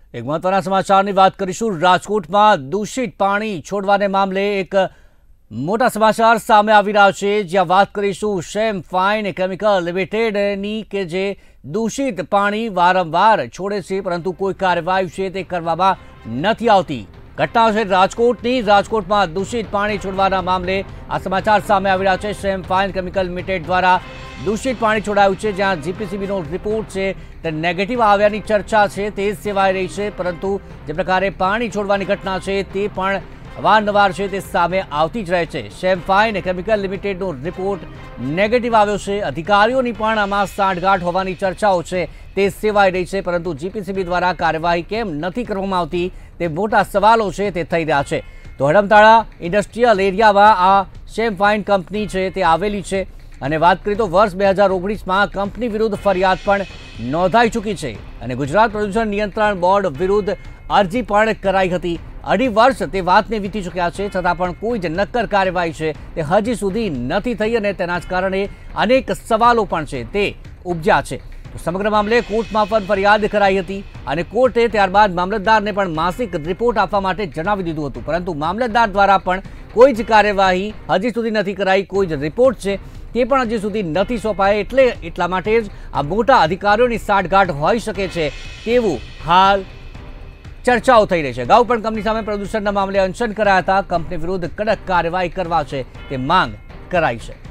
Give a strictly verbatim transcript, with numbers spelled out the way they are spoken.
એક મહત્વના સમાચારની વાત કરીશું। રાજકોટમાં દૂષિત પાણી છોડવાને મામલે એક મોટા સમાચાર સામે આવી રહ્યા છે, જ્યાં વાત કરીશું શેમ ફાઇન કેમિકલ લિમિટેડની કે જે દૂષિત પાણી વારંવાર છોડે છે, પરંતુ કોઈ કાર્યવાહી છે તે કરવામાં નથી આવતી। ઘટના છે રાજકોટની। રાજકોટમાં દૂષિત પાણી છોડવાના મામલે આ સમાચાર સામે આવી રહ્યા છે। શેમ ફાઇન કેમિકલ લિમિટેડ દ્વારા દૂષિત પાણી છોડાયું છે, જ્યાં જીપીસીબીનો રિપોર્ટ છે તે નેગેટિવ આવ્યાની ચર્ચા છે તે સેવાઈ રહી છે, પરંતુ જે પ્રકારે પાણી છોડવાની ઘટના છે તે પણ અવારનવાર છે તે સામે આવતી જ રહે છે। શેમ ફાઇન કેમિકલ લિમિટેડનો રિપોર્ટ નેગેટિવ આવ્યો છે। અધિકારીઓની પણ આમાં સાંઠગાંઠ હોવાની ચર્ચાઓ છે તે સેવાઈ રહી છે, પરંતુ જીપીસીબી દ્વારા કાર્યવાહી કેમ નથી કરવામાં આવતી તે મોટા સવાલો છે તે થઈ રહ્યા છે। તો હડમતાળા ઇન્ડસ્ટ્રીયલ એરિયામાં આ શેમ ફાઇન કંપની છે તે આવેલી છે, અને વાત કરીએ તો વર્ષ બે હજાર ઓગણીસમાં કંપની વિરુદ્ધ ફરિયાદ પણ નોંધાઈ ચૂકી છે, અને ગુજરાત પ્રદૂષણ નિયંત્રણ બોર્ડ વિરુદ્ધ અરજી પણ કરાઈ હતી। અઢી વર્ષ તે વાતને વીતી ચૂક્યા છે, છતાં પણ કોઈ જ નક્કર કાર્યવાહી છે તે હજી સુધી નથી થઈ, અને તેના જ કારણે અનેક સવાલો પણ છે તે ઉપજ્યા છે। તો સમગ્ર મામલે કોર્ટમાં પણ ફરિયાદ કરાઈ હતી, અને કોર્ટે ત્યારબાદ મામલતદારને પણ માસિક રિપોર્ટ આપવા માટે જણાવી દીધું હતું, પરંતુ મામલતદાર દ્વારા પણ કોઈ જ કાર્યવાહી હજી સુધી નથી કરાઈ। કોઈ જ રિપોર્ટ છે તે પણ હજી સુધી નથી સોંપાય, એટલે એટલા માટે જ આ મોટા અધિકારીઓની સાંઠગાંઠ હોઈ શકે છે તેવું હાલ ચર્ચાઓ થઈ રહી છે। અગાઉ પણ કંપની સામે પ્રદૂષણના મામલે અનશન કરાયા હતા। કંપની વિરુદ્ધ કડક કાર્યવાહી કરવા છે તે માંગ કરાઈ છે।